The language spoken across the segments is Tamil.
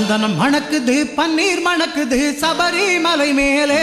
சந்தனம் மணக்குது பன்னீர் மணக்குது சபரிமலை மேலே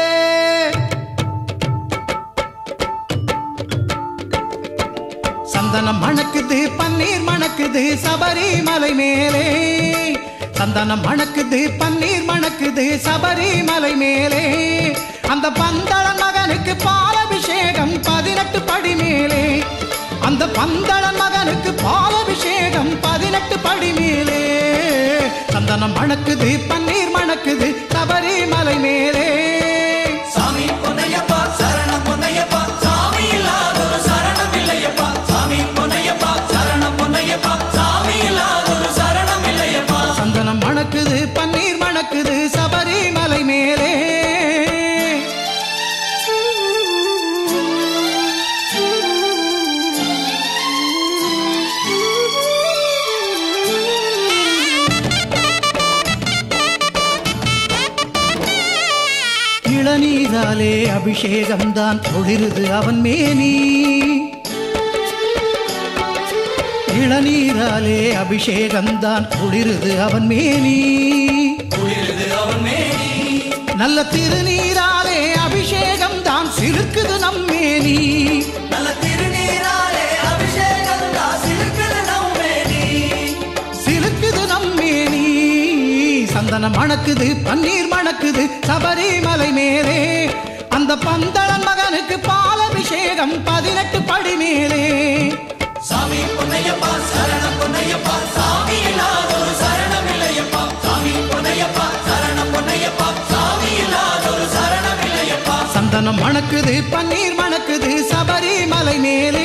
சந்தனம் மணக்குது பன்னீர் மணக்குது சபரிமலை மேலே சந்தனம் மணக்குது பன்னீர் மணக்குது சபரிமலை மேலே அந்த பந்தளன் மகனுக்கு பாலபிஷேகம் 18 படி மேலே அந்த பந்தளன் மகனுக்கு பாலபிஷேகம் 18 படி மேலே சந்தனம் மணக்குது பன்னீர் மணக்குது சபரிமலை மேலே சாமி பொன்னையப்பா சரணம் பொன்னையப்பா சாமி இல்லாதொரு சரணம் இல்லையப்பா சாமி பொன்னையப்பா சரணம் பொன்னையப்பா சாமி இல்லாதொரு சரணம் இல்லையப்பா சந்தனம் மணக்குது பன்னீர் மணக்குது சபரிமலை மேலே இளநீராலே அபிஷேகம்தான் ஒளிருது அவன் மேனி இளநீராலே அபிஷேகம்தான் ஒளிருது அவன் மேனி நல்ல திருநீராலே அபிஷேகம்தான் சிலுக்குது நம்மேனி நல்ல திருநீராலே அபிஷேகம்தான் சிலுக்குது நம்மேனி சிலுக்குது நம்மேனி சந்தனம் மணக்குது பன்னீர் மணக்குது சபரிமலை மேலே அந்த பந்தளன் மகனுக்கு பாலபிஷேகம் 18 படி மேலே சாமி பொன்னையப்பா சரணம் பொன்னையப்பா சாமி இல்லாதொரு சரணம் இல்லையப்பா சாமி பொன்னையப்பா சரணம் பொன்னையப்பா சாமி இல்லாதொரு சரணம் இல்லையப்பா சந்தனம் மணக்குது பன்னீர் மணக்குது சபரிமலை மேலே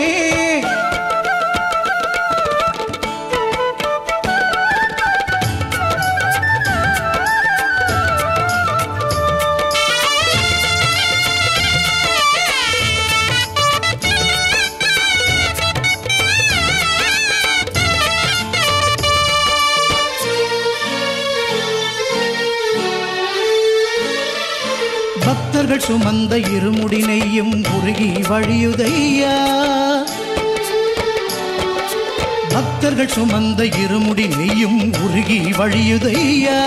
பக்தர்கள் சுமந்த இருமுடி நெய்யும் உருகி வழியுதையா பக்தர்கள் சுமந்த இருமுடி நெய்யும் உருகி வழியுதையா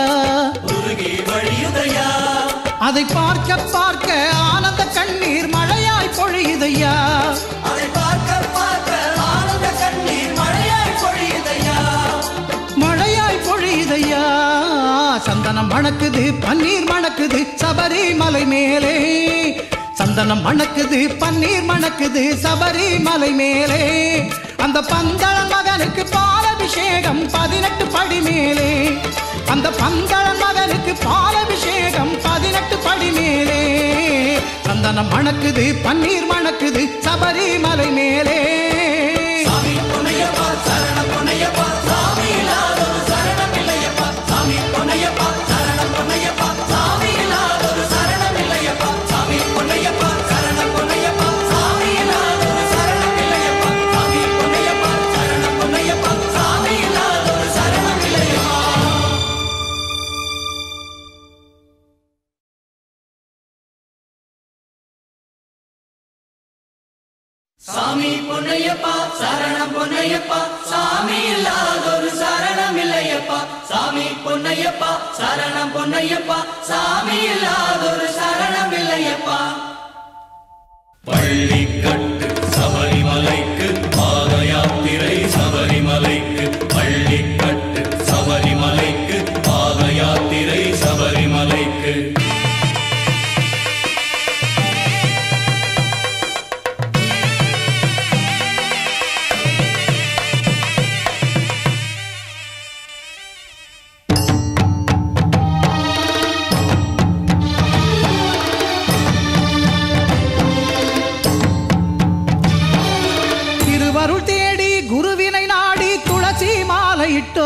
அதை பார்க்க பார்க்க ஆனந்த கண்ணீர் மழையாய் பொழியுதையா அதை பார்க்க பார்க்க ஆனந்த கண்ணீர் மழையாய் பொழியுதையா மழையாய் பொழியுதையா சந்தனம் மணக்குது பன்னீர் மணக்குது சபரிமலை மேலே சந்தனம் மணக்குது பன்னீர் மணக்குது சபரிமலை மேலே அந்த பந்தளன் மகனுக்கு பாலபிஷேகம் 18 படி மேலே அந்த பந்தளன் மகனுக்கு பாலபிஷேகம் 18 படி மேலே சந்தனம் மணக்குது பன்னீர் மணக்குது சபரிமலை மேலே சாமி பொன்னையப்பா சரணம் பொன்னையப்பா சாமி இல்லாதொரு சரணம் இல்லையப்பா சாமி பொன்னையப்பா சரணம் பொன்னையப்பா சாமி இல்லாதொரு சரணம் இல்லையப்பா சாமி பொன்னையப்பா சரணம் பொன்னையப்பா சாமி இல்லாதொரு சரணம் இல்லையப்பா சாமி பொன்னையப்பா சரணம் பொன்னையப்பா சாமி இல்லாதொரு சரணம் இல்லையப்பா சாமி பொன்னையப்பா சரணம் பொன்னையப்பா சாமி இல்லாதொரு சரணம் இல்லையப்பா சாமி பொன்னையப்பா சரணம் பொன்னையப்பா சாமி இல்லாதொரு சரணம் இல்லையப்பா பள்ளிக்கட்டு சபரிமலைக்கு பாத யாத்திரை சபரிமலைக்கு பள்ளிக்கட்டு சபரிமலைக்கு பாத யாத்திரை சபரிமலைக்கு திருவருள் தேடி குருவினை நாடி துளசி மாலையிட்டோ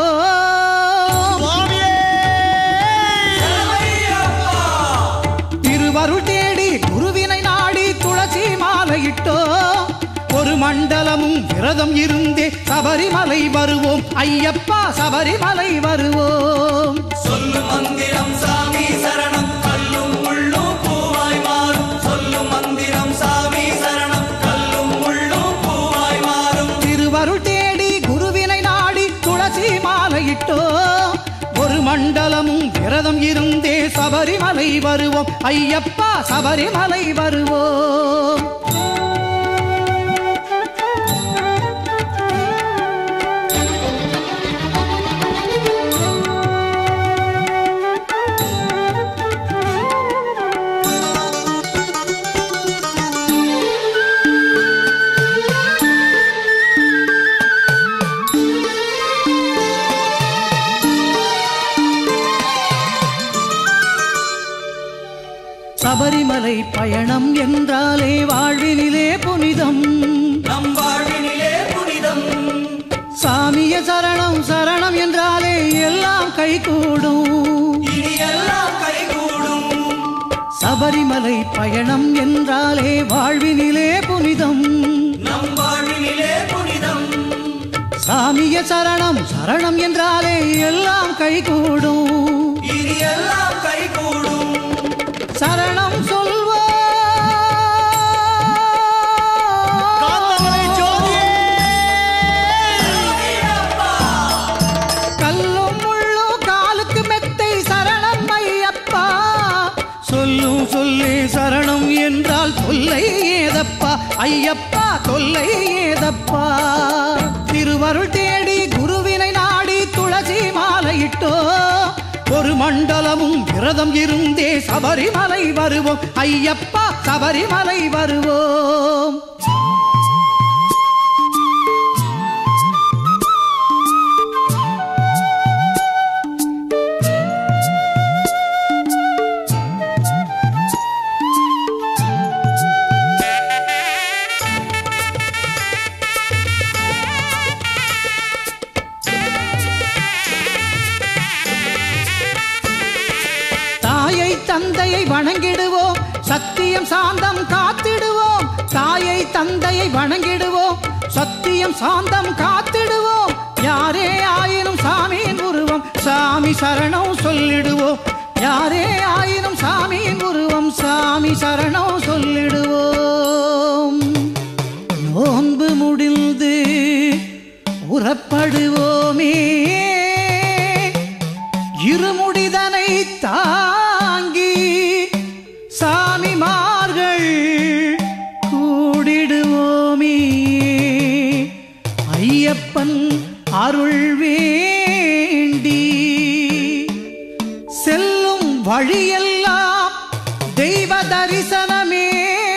திருவருள் தேடி குருவினை நாடி துளசி மாலையிட்டோ ஒரு மண்டலமும் விரதம் இருந்தே சபரிமலை வருவோம் ஐயப்பா சபரிமலை வருவோம் சொல்லு மந்திரம் சாமி சரணம் கல்லும் முள்ளும் பூவாய் மாறும் சொல்லு மந்திரம் சாமி சரணம் கல்லும் முள்ளும் பூவாய் மாறும் திருவருள் தேடி குருவினை நாடி துளசி மாலையிட்டோ ஒரு சபரிமலை வருவோம் ஐயப்பா சபரிமலை வருவோம். சபரிமலை பயணம் என்றாலே வாழ்வினிலே புனிதம், நம் வாழ்வினிலே புனிதம். சாமிய சரணம் சரணம் என்றாலே எல்லாம் கைகூடும், இனி எல்லாம் கைகூடும். சபரிமலை பயணம் என்றாலே வாழ்வினிலே புனிதம், நம் வாழ்வினிலே புனிதம். சாமிய சரணம் சரணம் என்றாலே எல்லாம் கைகூடும், இனி எல்லாம் கைகூடும். சரணம் சொல்வோம் கல்லும் முள்ளும் காலுக்கு மெத்தை சரணம் ஐயப்பா. சொல்லும் சொல்லே சரணம் என்றால் தொல்லை ஏதப்பா ஐயப்பா தொல்லை ஏதப்பா. திருவருள் தேடி குருவினை நாடி துளசி மாலையிட்டோ ஒரு மண்டலமும் விரதம் இருந்தே சபரிமலை வருவோம் ஐயப்பா சபரிமலை வருவோம். தந்தையை வணங்கிடுவோம் சத்தியம் சாந்தம் காத்திடுவோம், தாயை தந்தையை வணங்கிடுவோம் சத்தியம் சாந்தம் காத்திடுவோம். யாரே ஆயினும் சாமியின் உருவம் சாமி சரணம் சொல்லிடுவோம், யாரே ஆயினும் சாமியின் உருவம் சாமி சரணம் சொல்லிடுவோம். நோன்பு முடிந்து புறப்படுவோமே இருமுடிதனை தாங்கி சாமிமார்கள் கூடிடுவோமே. ஐயப்பன் அருள் வேண்டி செல்லும் வழியெல்லாம் தெய்வ தரிசனமே,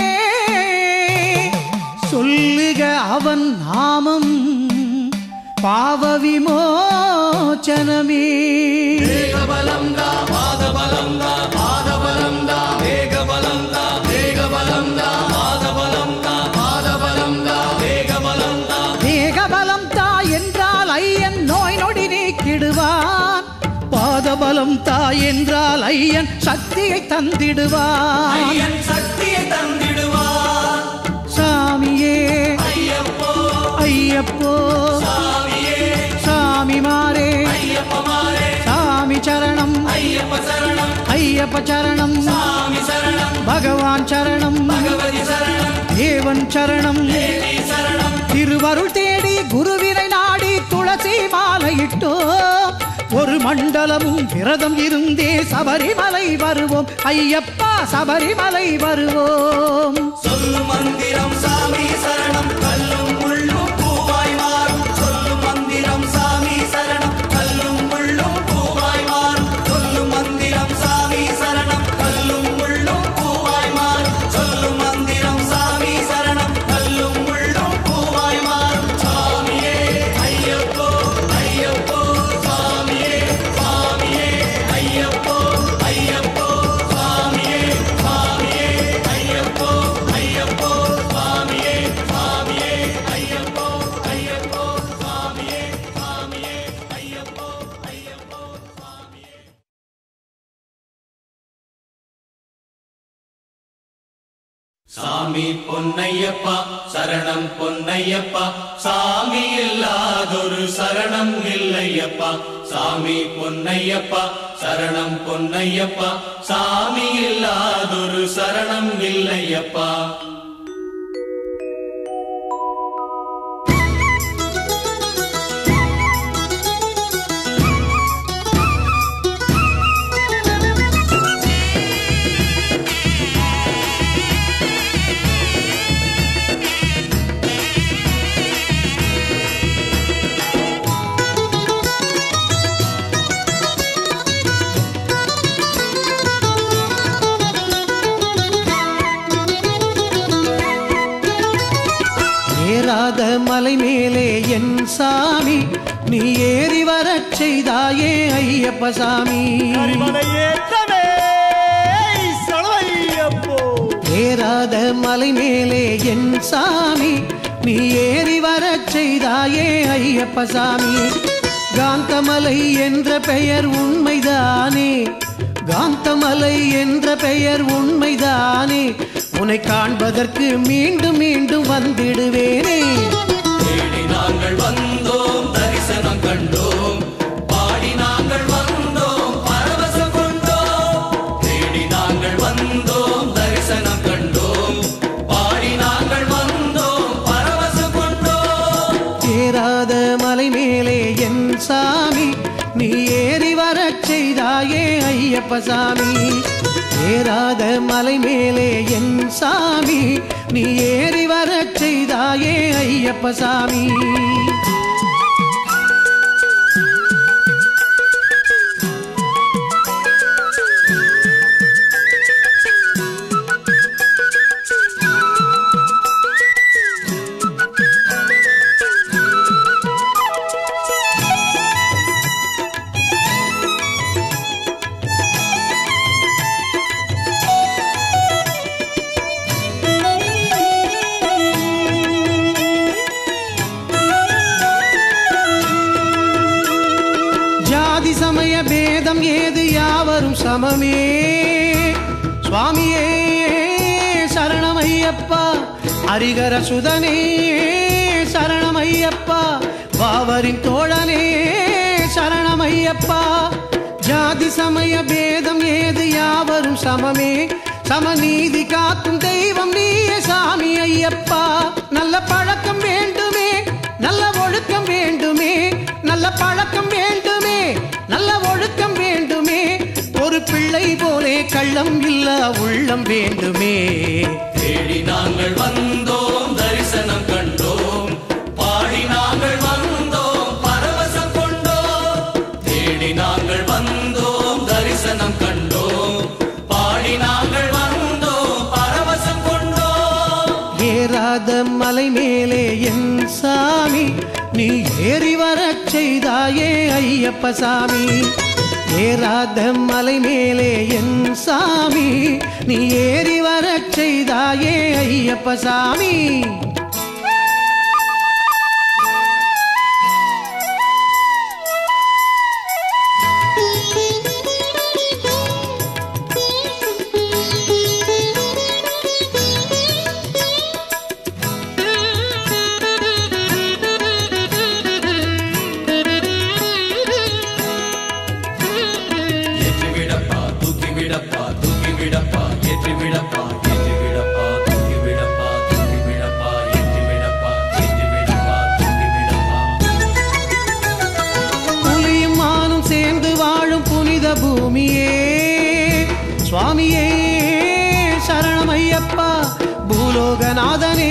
சொல்லுக அவன் நாமம் பாவ விமோச்சனமே. வேகபலம் தா பாதபலம் தா பாதபலம் தா வேகபலம் தா வேகபலம் தா பாதபலம் தா பாதபலம் தா வேகபலம் தா. வேகபலம் தா என்றால் ஐயன் நோய் நொடி நீக்கிடுவான், பாதபலம் தா என்றால் ஐயன் சக்தியை தந்திடுவான், ஐயன் சக்தியை தந்திடுவான். சாமியே ஐயப்போ ஐயப்போ சாமியே சாமிமாரே ஐயப்பமாரே சாமி சரணம் ஐயப்ப சரணம் ஐயப்ப சரணம் சாமி சரணம் பகவான் சரணம் பகவதி சரணம் தேவன் சரணம் தேவி சரணம். திருவருள் தேடி குருவினை நாடி துளசி மாலையிட்டோ ஒரு மண்டலமும் விரதம் இருந்தே சபரிமலை வருவோம் ஐயப்பா சபரிமலை வருவோம். சொல்லும் மந்திரம் சாமி சரணம் கல்லும் முள்ளும் பூவாய் மாறும், சொல்லும் மந்திரம் சாமி சரணம் கல்லும் முள்ளும் பூவாய் மாறும், சொல்லும் மந்திரம் சாமி சரணம் கல்லும் முள்ளும் பூவாய் மாறும், சொல்லும் மந்திரம் சாமி சரணம் கல்லும் முள்ளும் பூவாய் மாறும். சாமியே ஐயப்போ ஐயப்போ சாமியே சாமியே ஐயப்போ ஐயப்போ சாமியே சாமியே ஐயப்போ ஐயப்போ சாமியே சாமியே ஐயப்போ ஐயப்போ சாமியே சாமியே ஐயப்போ ஐயப்போ சாமியே. சாமி பொன்னையப்பா சரணம் பொன்னையப்பா, சாமி இல்லாதொரு சரணம் இல்லையப்பா. சாமி பொன்னையப்பா சரணம் பொன்னையப்பா, சாமி இல்லாதொரு சரணம் இல்லையப்பா. ஏறாத மலை மேலே என் சாமி நீ ஏறி வரச் செய்தாயே ஐயப்ப சாமி. ஏறாத மலை மேலே என் சாமி நீ ஏறி வரச் செய்தாயே ஐயப்ப சாமி. காந்தமலை என்ற பெயர் உண்மைதானே, காந்தமலை என்ற பெயர் உண்மைதானே, உன்னை காண்பதற்கு மீண்டும் மீண்டும் வந்திடுவேனே. தேடி நாங்கள் வந்தோம், தரிசனம் கண்டோம், பாடி நாங்கள் வந்தோம், பரவசம் கொண்டோம். தேடி நாங்கள் வந்தோம், தரிசனம் கண்டோம், பாடி நாங்கள் வந்தோம், பரவசம் கொண்டோம். ஏறாத மலை மேலே என் சாமி நீ ஏறி வரச் செய்தாயே ஐயப்ப சாமி. ஏறாத மலை மேலே என் சாமி நீ ஏறி வரச் செய்தாயே ஐயப்ப சாமி. சமய பேதம் ஏது யாவரும் சமமே சுவாமியே சரணம் ஐயப்பா. ஹரிகர சுதனே சரணம் ஐயப்பா. வாவரின் தோழனே சரணம் ஐயப்பா. ஜாதி சமய பேதம் ஏது யாவரும் சமமே, சமநீதி காக்கும் தெய்வம் நீயே சாமி ஐயப்பா. நல்ல பழக்கம் வேண்டுமே, நல்ல ஒழுக்கம் வேண்டுமே, நல்ல பழக்கம் வேண்டுமே, நல்ல ஒழுக்கம் வேண்டுமே, ஒரு பிள்ளை போலே கள்ளம் இல்ல உள்ளம் வேண்டுமே. தேடி நாங்கள் வந்தோம், தரிசனம் கண்டோம், பாடி நாங்கள் வந்தோம், பரவசம் கொண்டோம். தேடி நாங்கள் வந்தோம், தரிசனம் கண்டோம், பாடி நாங்கள் வந்தோம், பரவசம் கொண்டோம். ஏறாத மலை மேலே என் சாமி நீ ஏறி வரச் செய்தாயே ஐயப்ப சாமி. ஏறாத மலை மேலே என் சாமி நீ ஏறி வரச் செய்தாயே ஐயப்ப சாமி. பூமியே சுவாமியே சரணம் ஐயப்பா. பூலோகநாதனே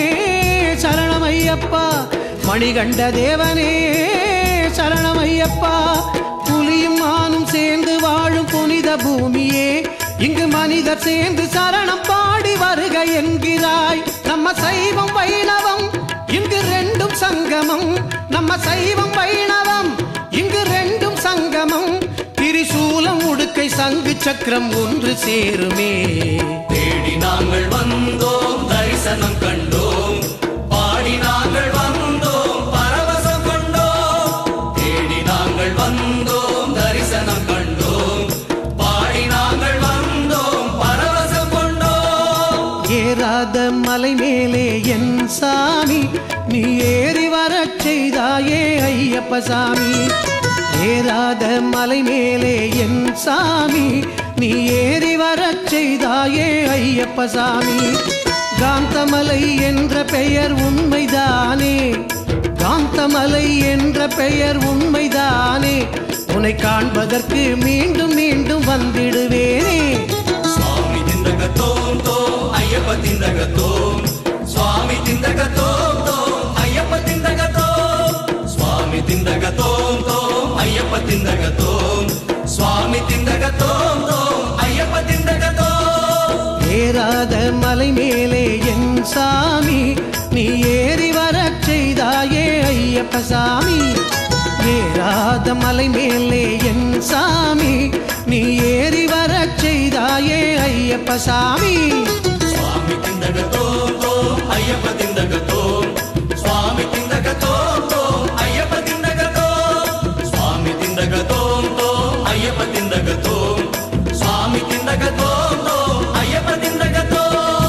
சரணம் ஐயப்பா. மணிகண்ட தேவனே சரணம் ஐயப்பா. புலியும் மானும் சேர்ந்து வாழும் புனித பூமியே, இங்கு மனிதர் சேர்ந்து சரணம் பாடி வருக என்கிறாய். நம்ம சைவம் வைணவம் இங்கு ரெண்டும் சங்கமம், நம்ம சைவம் வைணவம் இங்கு ரெண்டும் சங்கமம். திரிசூலம் உடுக்கை சங்கு சக்கரம் ஒன்று சேருமே. தேடி நாங்கள் வந்தோம், தரிசனம் கண்டோம், பாடி நாங்கள் வந்தோம், பரவசம் கொண்டோம். தேடி நாங்கள் வந்தோம், தரிசனம் கண்டோம், பாடி நாங்கள் வந்தோம், பரவசம் கொண்டோம். ஏறாத மலை மேலே என் சாமி நீ ஏறி வரச் செய்தாயே ஐயப்ப சாமி. ஏறாத மலை மேலே என் சாமி நீ ஏறி வரச் செய்தாயே ஐயப்ப சாமி. காந்தமலை என்ற பெயர் உண்மைதானே, காந்தமலை என்ற பெயர் உண்மைதானே, உன்னை காண்பதற்கு மீண்டும் மீண்டும் வந்திடுவேனே. சுவாமி திந்தகத்தோம் தோம் ஐயப்ப திந்தகத்தோம், சுவாமி திந்தகத்தோம் தோம் ஐயப்ப திந்தகத்தோம், சுவாமி திந்தகத்தோம் தோம் ஐயப்ப திந்தகத்தோம், சுவாமி திந்தகத்தோம் தோம் ஐயப்ப திந்தகத்தோம். ஏறாத மலை மேலே என் சாமி நீ ஏறி வரச் செய்தாயே ஐயப்ப சாமி. ஏறாத மலை மேலே என் சாமி, நீ ஏறி வரச் செய்தாயே ஐயப்ப சாமி. சுவாமி திந்தக தோம் தோம் ஐயப்ப திந்தக தோம், சுவாமி திந்தக தோம் தோம் ஐயப்ப திந்தக தோம், சுவாமி திந்தக தோம் தோம் ஐயப்ப திந்தக தோம், சுவாமி திந்தக தோம் தோம் ஐயப்ப திந்தக தோம்.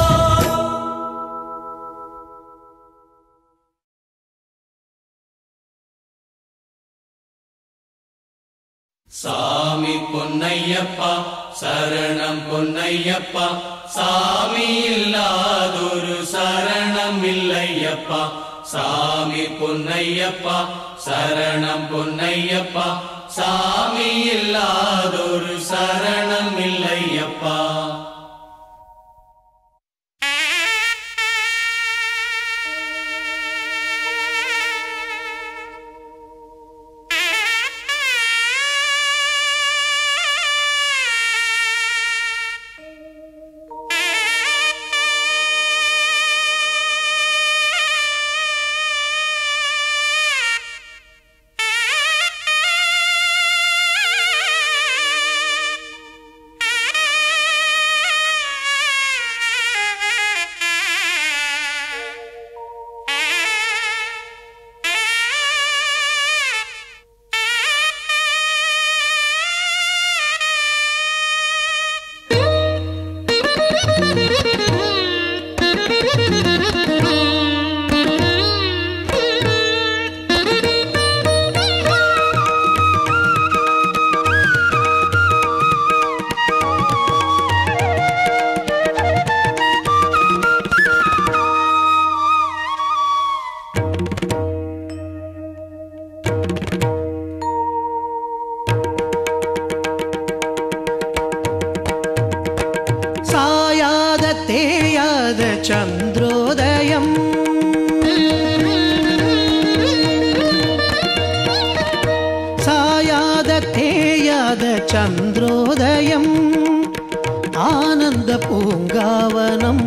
சாமி பொன்னையப்பா சரணம் பொன்னையப்பா, சாமி இல்லாதொரு சரணம் இல்லையப்பா. சாமி பொன்னையப்பா சரணம் பொன்னையப்பா, சாமி இல்லாதொரு சரணம் இல்லையப்பா. சந்திரோதயம் சாயாத தேயாத சந்திரோதயம், ஆனந்த பூங்காவனம்,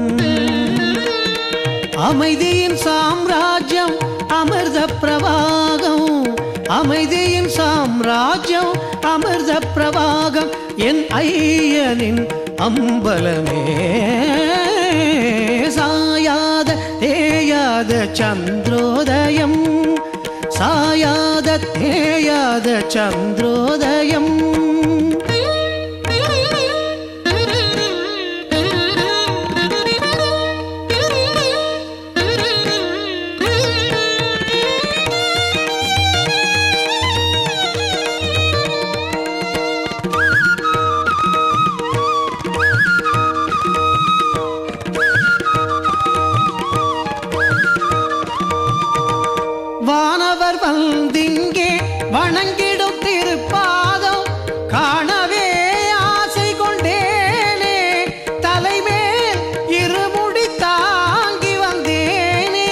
அமைதியின் சாம்ராஜ்யம் அமிர்த பிரவாகம், அமைதியின் சாம்ராஜ்யம் அமிர்த பிரவாகம், என் ஐயனின் அம்பலமே. சாயாத தேயாத சந்திரோதயம், சாயாத தேயாத சந்திரோதயம். வானவர் வந்திங்கே வணங்கிடும் திருப்பாதம் காணவே ஆசை கொண்டேனே, தலைமேல் இருமுடி தாங்கி வந்தேனே.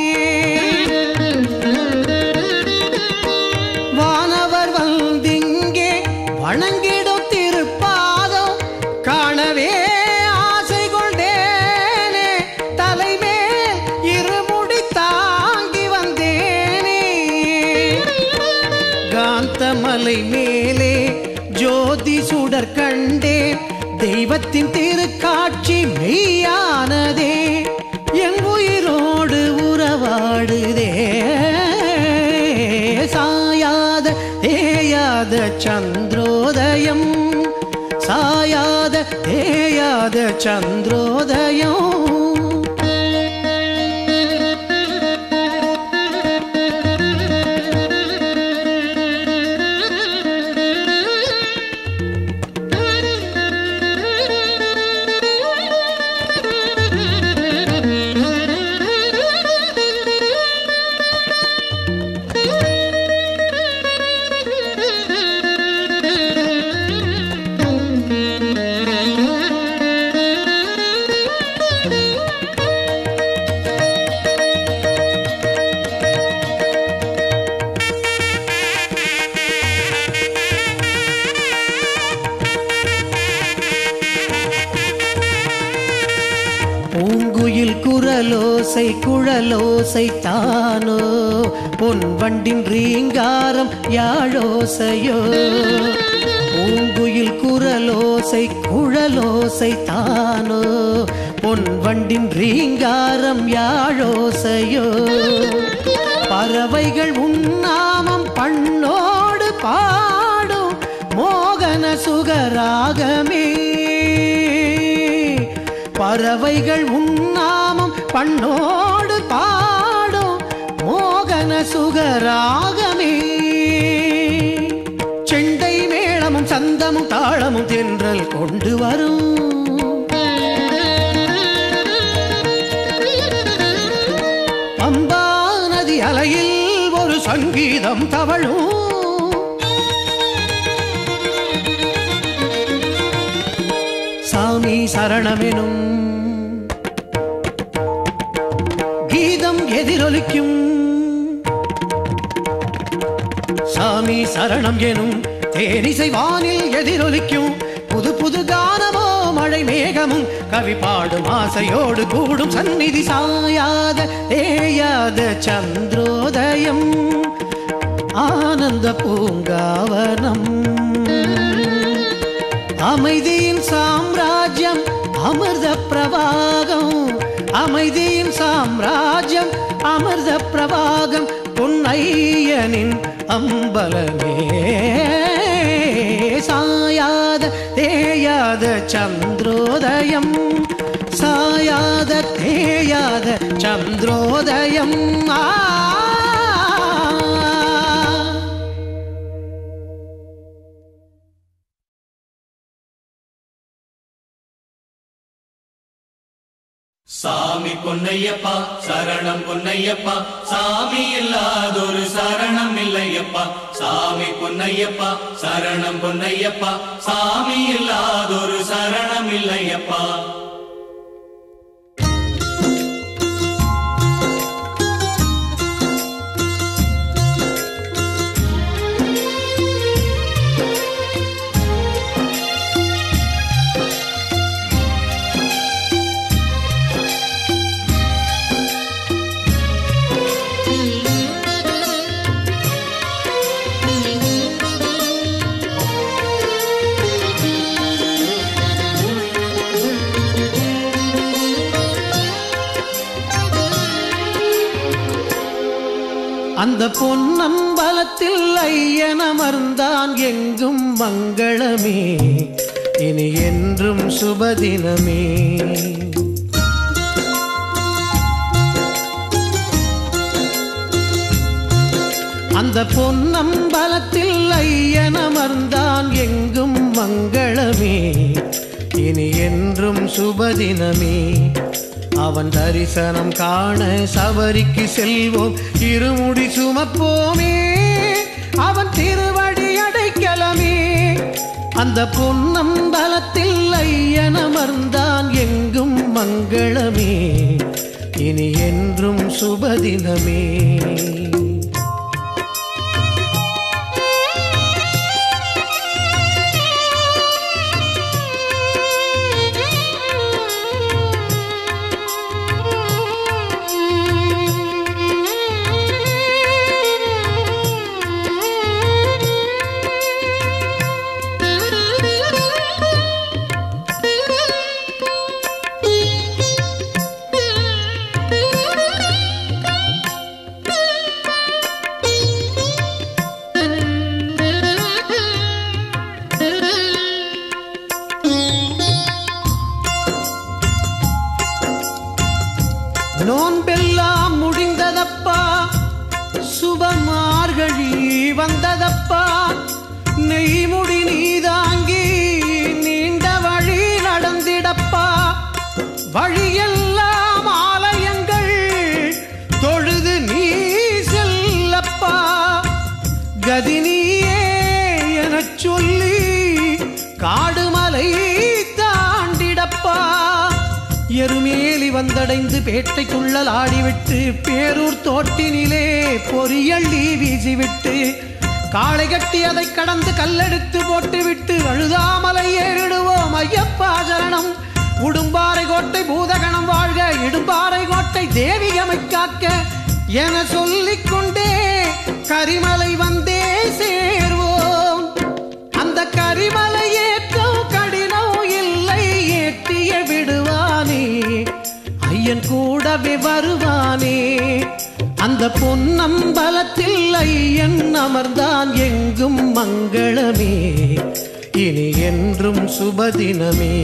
வானவர் வந்திங்கே வணங்கிடும் திருப்பாதம் காணவே ஆசை கொண்டேனே, தலைமேல் இருமுடி தாங்கி வந்தேனே. காந்தமலை மேலே ஜோதி சுடர் கண்டேன், தெய்வத்தின் திருக்காட்சி மெய்யானதே, என் உயிரோடு உறவாடுதே. சாயாத தேயாத சந்திரோதயம், சாயாத தேயாத சந்திரோதயம். பூங்குயில் குரலோசை குழலோசை தானோ பொன் வண்டின் ரீங்காரம் யாழோசையோ பூங்குயில் குரலோசை குழலோசை தானோ பொன் வண்டின் ரீங்காரம் யாழோசையோ பறவைகள் உன்னாமம் பண்ணோடு பாடும் மோகன சுகராகமே பறவைகள் உன்னாமம் பண்ணோடு பாடும் மோகன சுகராகமே செண்டை மேளமும் சந்தமும் தாளமும் தென்றல் கொண்டு வரும் பம்பா நதி அலையில் ஒரு சங்கீதம் தவழும் சாமி சரணமெனும் கீதம் எதிரொலிக்கும் சாமி சரணம் எனும் தேனிசை வானில் எதிரொலிக்கும் புது புது கானமோ மழை மேகமும் கவி பாடும் ஆசையோடு கூடும் சந்நிதி சாயாத தேயாத சந்திரோதயம் ஆனந்த பூங்காவனம் அமைதியின் சாம்ராஜ்யம் அமிர்த பிரவாகம் அமைதியின் சாம்ராஜ்யம் அமிர்த பிரவாகம் பொன்னையனின் அம்பலமே சாயாத தேயாத சந்திரோதயம் சாயாத தேயாத சந்திரோதயம் சாமி பொன்னையப்பா சரணம் பொன்னையப்பா சாமி இல்லாதொரு சரணம் இல்லையப்பா சாமி பொன்னையப்பா சரணம் பொன்னையப்பா சாமி இல்லாதொரு சரணம் இல்லையப்பா அந்த பொன்னம்பலத்தில் ஐயனமர்ந்தான் எங்கும் மங்களமே இனி என்றும் சுபதினமே அந்த பொன்னம்பலத்தில் ஐயனமர்ந்தான் எங்கும் மங்களமே இனி என்றும் சுபதினமே அவன் தரிசனம் காண சபரிக்கு செல்வோம் இருமுடி சுமப்போமே அவன் திருவடி அடைக்கலமே அந்த பொன்னம்பலத்தில் ஐயனமர்ந்தான் எங்கும் மங்களமே இனி என்றும் சுபதினமே நோன்பெல்லாம் முடிந்ததப்பா சுபமார்கழி வந்ததப்பா நெய்முடி நீதாங்கி நீண்ட வழி நடந்திடப்பா வழியெல்லாம் ஆலயங்கள் தொழுது நீ செல்லப்பா கதினியே எனச் சொல்லி காடுமலை தாண்டிடப்பா எருமேலி வந்தடைந்து பேட்டைக்குள்ளல் ஆடிவிட்டு பேரூர் தோட்டினிலே பொரியள்ளி வீசிவிட்டு காளை கட்டி அதை கடந்து கல்லெடுத்து போட்டுவிட்டு அழுதாமலை ஏறிடுவோம் ஐயப்பா சரணம் உடும்பாறை கோட்டை பூதகணம் வாழ்க, இடும்பாறை கோட்டை தேவியமை காக்க என சொல்லிக் கொண்டே கரிமலை வந்தே சேர்வோம். அந்த கரிமலை ஏற்றம் கடினம் இல்லை, ஏற்றிய விடுவானே ஐயன் கூடவே வருவானே. அந்த பொன்னம்பலத்தில் ஐயன் அமர்ந்தான் எங்கும் மங்களமே, இனி என்றும் சுபதினமே.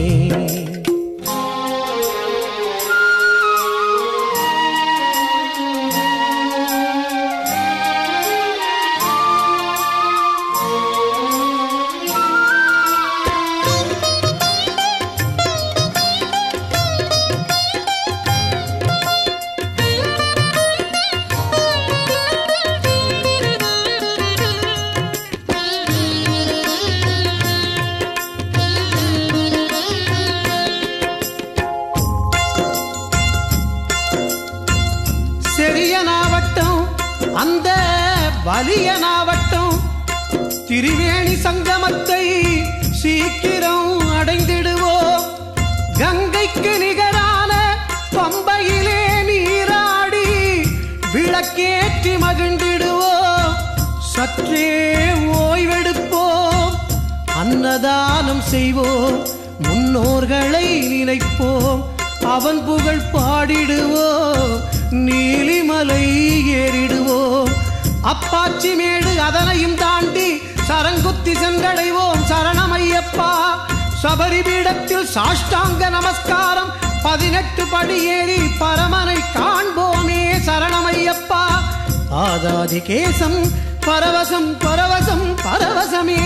அந்த வலியனாவட்டம் திரிவேணி சங்கமத்தை சீக்கிரம் அடைந்திடுவோம். கங்கைக்கு நிகரான பம்பையிலே நீராடி விளக்கேற்றி மகிழ்ந்திடுவோம். சற்றே ஓய்வெடுப்போம், அன்னதானம் செய்வோம், முன்னோர்களை நினைப்போம், அவன் புகழ் பாடிடுவோம், நீலிமலை ஏறிடுவோம். அப்பாச்சி மேடு அதனையும் தாண்டி சரங்குத்தி சென்றடைவோம். சரணமையப்பா. சபரிபீடத்தில் சாஷ்டாங்க நமஸ்காரம் 18 படி ஏறி பரமனை காண்போமே. சரணமையப்பா. ஆதாதி கேசம் பரவசம் பரவசம் பரவசமே.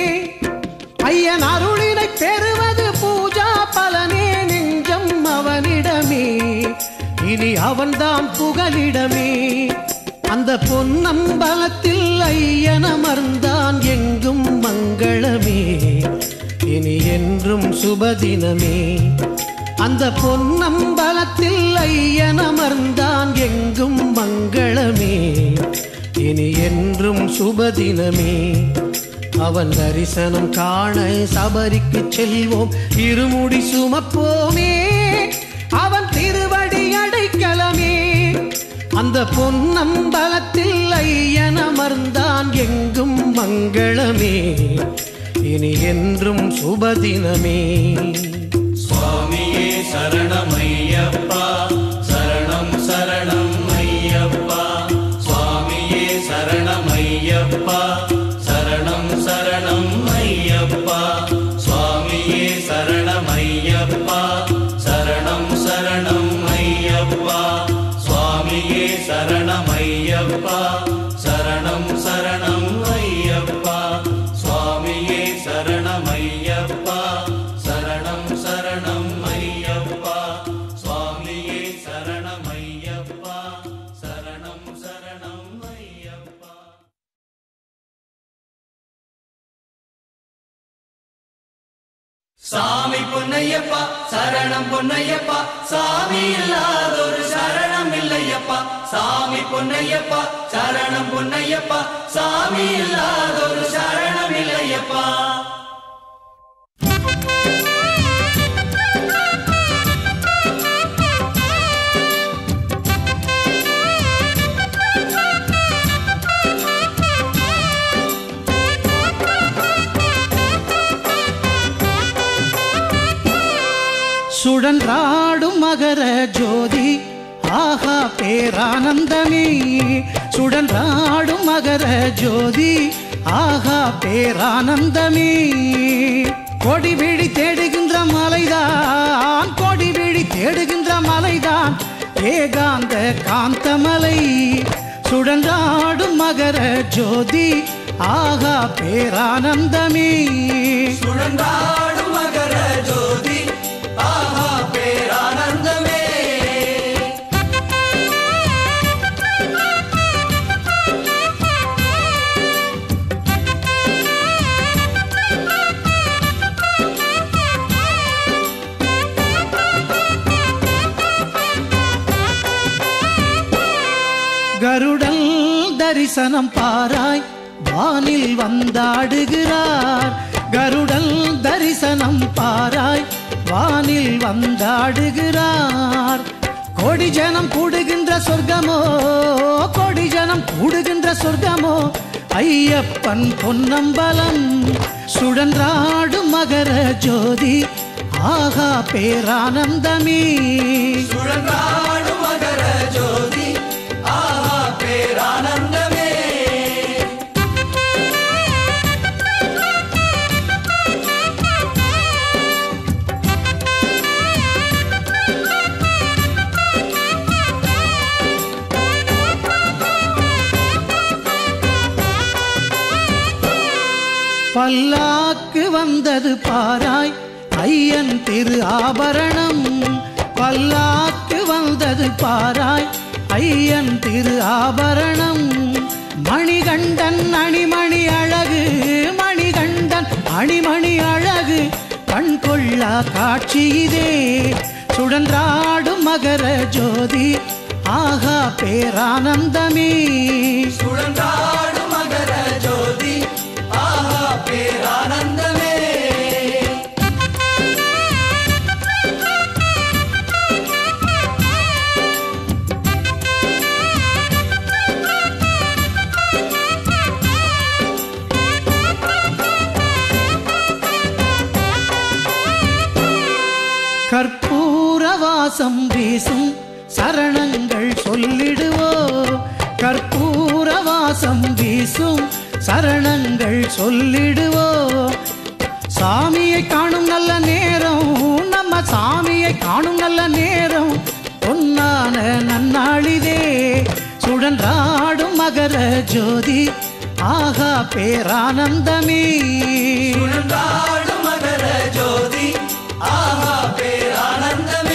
ஐயன் அருளினை பெறுவது பூஜா பலனே, நெஞ்சம் அவனிடமே, இனி அவன்தான் புகலிடமே. அந்த பொன்னம்பலத்தில் ஐயன் அமர்ந்தான் எங்கும் மங்களமே, இனி என்றும் சுபதினமே. அந்த பொன்னம்பலத்தில் ஐயன் அமர்ந்தான் எங்கும் மங்களமே, இனி என்றும் சுபதினமே. அவன் தரிசனம் காண சபரிக்கு செல்வோம், இருமுடி சுமப்போமே, அவன் திருவடி அடைக்கலமே. அந்த பொன்னம்பலத்தில் ஐயன் அமர்ந்தான் எங்கும் மங்களமே, இனி என்றும் சுபதினமே. சுவாமியே சரணமையப்பா, சரணம் சரணம் ஐயப்பா. சுவாமியே சரணமையப்பா, சரணம் சரணம் ஐயப்பா. சுவாமியே சரணமையப்பா, சரணம் சரணம் ஐயப்பா. சுவாமியே சரணமையப்பா, சரணம் சரணம் ஐயப்பா. சுவாமியே சரணமையப்பா, சரணம் சரணம் ஐயப்பா. சுவாமியே சரணமையப்பா, சரணம் சரணம் ஐயப்பா. சாமி பொன்னையப்பா, சரணம் பொன்னையப்பா. சாமி இல்லாதொரு சரணம் இல்லையப்பா. சாமி பொன்னையப்பா, சரணம் பொன்னையப்பா. சாமி இல்லாதொரு சரணம் இல்லையப்பா. சுழன்றாடும் மகர ஜோதி ஆஹா பேரானந்தமே. சுழன்றாடும் மகர ஜோதி ஆஹா பேரானந்தமே. கொடி விழி தேடுகின்ற மலைதான், கொடி விழி தேடுகின்ற மலைதான் ஏகாந்த காந்தமலை. சுழன்றாடும் மகர ஜோதி ஆஹா பேரானந்தமே. சுழன்றாடும் மகர ஜோதி ஆஹா பேரானந்தமே. கருடல் தரிசனம் பாராய் வானில் வந்தாடுகிறார். கருடல் தரிசனம் பாராய் வானில் வந்தாடுகிறார். கோடி ஜனம் கூடுகின்ற சொர்க்கமோ, கோடி ஜனம் கூடுகின்ற சொர்க்கமோ, ஐயப்பன் பொன்னம்பலம் சுழன்றாடும் மகர ஜோதி. ஆஹா பேரானந்தமே, சுழன்றாடும் மகர ஜோதி. ஆஹா பேரானந்தமே. பல்லாக்கு வந்தது பாராய் ஐயன் திரு ஆபரணம். பல்லாக்கு வந்தது பாராய் ஐயன் திரு ஆபரணம். மணிகண்டன் அணிமணி அழகு, மணிகண்டன் அணிமணி அழகு, கண் கொள்ளா காட்சி இதே. சுழன்றாடும் மகர ஜோதி. ஆஹா பேரானந்தமே, சுழன்றாடும் மகர ஜோதி. ஆஹா பேரானந்தமே. கற்பூர வாசம் வீசும் சரணங்கள் சொல்லிடுவோ. கற்பூர வாசம் வீசும் சரணங்கள் சொல்லிடுவோ. சாமியை காணும் நல்ல நேரம், நம்ம சாமியை காணும் நல்ல நேரம், பொன்னான நன்னாளிதே. சுழன்றாடும் மகர ஜோதி. ஆஹா பேரானந்தமே, சுழன்றாடும் மகர ஜோதி. ஆஹா பேரானந்தமே.